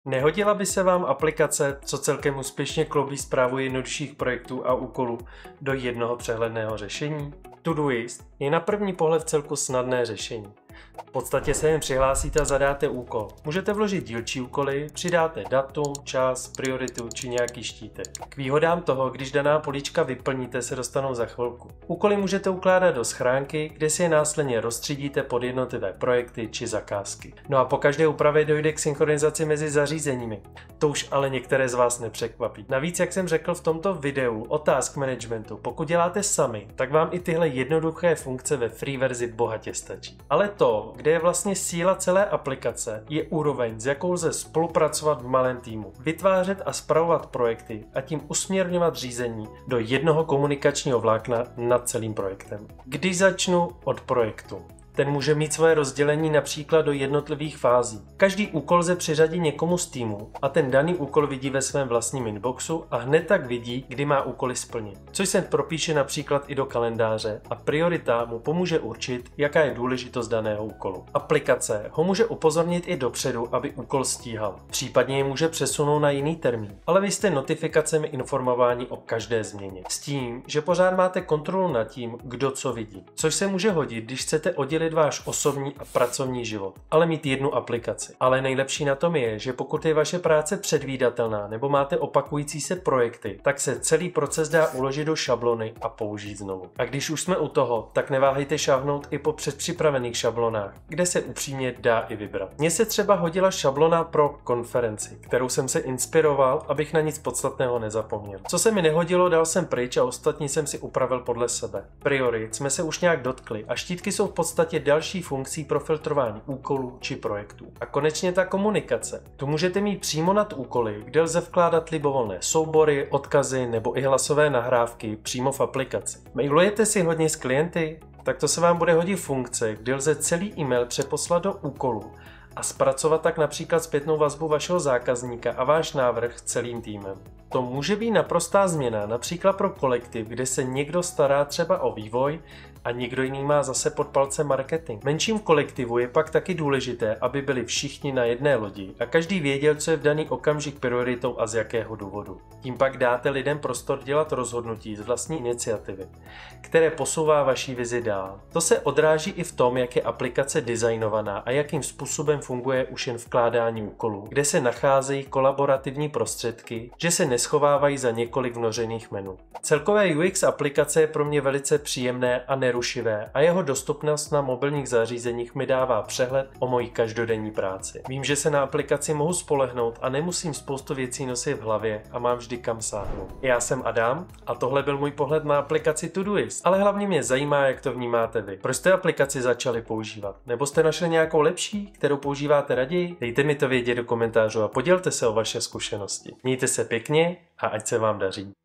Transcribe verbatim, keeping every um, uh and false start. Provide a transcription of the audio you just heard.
Nehodila by se vám aplikace, co celkem úspěšně kloubí správu jednodušších projektů a úkolů do jednoho přehledného řešení? Todoist je na první pohled celku snadné řešení. V podstatě se jen přihlásíte a zadáte úkol. Můžete vložit dílčí úkoly, přidáte datum, čas, prioritu či nějaký štítek. K výhodám toho, když daná políčka vyplníte, se dostanou za chvilku. Úkoly můžete ukládat do schránky, kde si je následně rozstřídíte pod jednotlivé projekty či zakázky. No a po každé úpravě dojde k synchronizaci mezi zařízeními. To už ale některé z vás nepřekvapí. Navíc, jak jsem řekl v tomto videu o task managementu, pokud děláte sami, tak vám i tyhle jednoduché funkce ve free verzi bohatě stačí. Ale to, kde je vlastně síla celé aplikace, je úroveň, s jakou lze spolupracovat v malém týmu, vytvářet a spravovat projekty a tím usměrňovat řízení do jednoho komunikačního vlákna nad celým projektem. Když začnu od projektu. Ten může mít svoje rozdělení například do jednotlivých fází. Každý úkol lze přiřadit někomu z týmu a ten daný úkol vidí ve svém vlastním inboxu a hned tak vidí, kdy má úkoly splnit. Což se propíše například i do kalendáře a priorita mu pomůže určit, jaká je důležitost daného úkolu. Aplikace ho může upozornit i dopředu, aby úkol stíhal. Případně je může přesunout na jiný termín. Ale vy jste notifikacemi informováni o každé změně. S tím, že pořád máte kontrolu nad tím, kdo co vidí. Což se může hodit, když chcete oddělit váš osobní a pracovní život, ale mít jednu aplikaci. Ale nejlepší na tom je, že pokud je vaše práce předvídatelná nebo máte opakující se projekty, tak se celý proces dá uložit do šablony a použít znovu. A když už jsme u toho, tak neváhejte šáhnout i po předpřipravených šablonách, kde se upřímně dá i vybrat. Mně se třeba hodila šablona pro konferenci, kterou jsem se inspiroval, abych na nic podstatného nezapomněl. Co se mi nehodilo, dal jsem pryč a ostatní jsem si upravil podle sebe. Priorit jsme se už nějak dotkli a štítky jsou v podstatě další funkcí pro filtrování úkolů či projektů. A konečně ta komunikace. Tu můžete mít přímo nad úkoly, kde lze vkládat libovolné soubory, odkazy nebo i hlasové nahrávky přímo v aplikaci. Mailujete si hodně s klienty? Tak to se vám bude hodit funkce, kde lze celý e-mail přeposlat do úkolu a zpracovat tak například zpětnou vazbu vašeho zákazníka a váš návrh celým týmem. To může být naprostá změna, například pro kolektiv, kde se někdo stará třeba o vývoj a někdo jiný má zase pod palcem marketing. V menším kolektivu je pak taky důležité, aby byli všichni na jedné lodi a každý věděl, co je v daný okamžik prioritou a z jakého důvodu. Tím pak dáte lidem prostor dělat rozhodnutí z vlastní iniciativy, které posouvá vaší vizi dál. To se odráží i v tom, jak je aplikace designovaná a jakým způsobem funguje už jen vkládání úkolů, kde se nacházejí kolaborativní prostředky, že se neschovávají za několik vnořených menu. Celkové U X aplikace je pro mě velice příjemné a nerušivé a jeho dostupnost na mobilních zařízeních mi dává přehled o mojí každodenní práci. Vím, že se na aplikaci mohu spolehnout a nemusím spoustu věcí nosit v hlavě a mám vždy kam sáhnout. Já jsem Adam a tohle byl můj pohled na aplikaci Todoist, ale hlavně mě zajímá, jak to vnímáte vy. Proč jste aplikaci začali používat? Nebo jste našli nějakou lepší, kterou používáte raději? Dejte mi to vědět do komentářů a podělte se o vaše zkušenosti. Mějte se pěkně a ať se vám daří.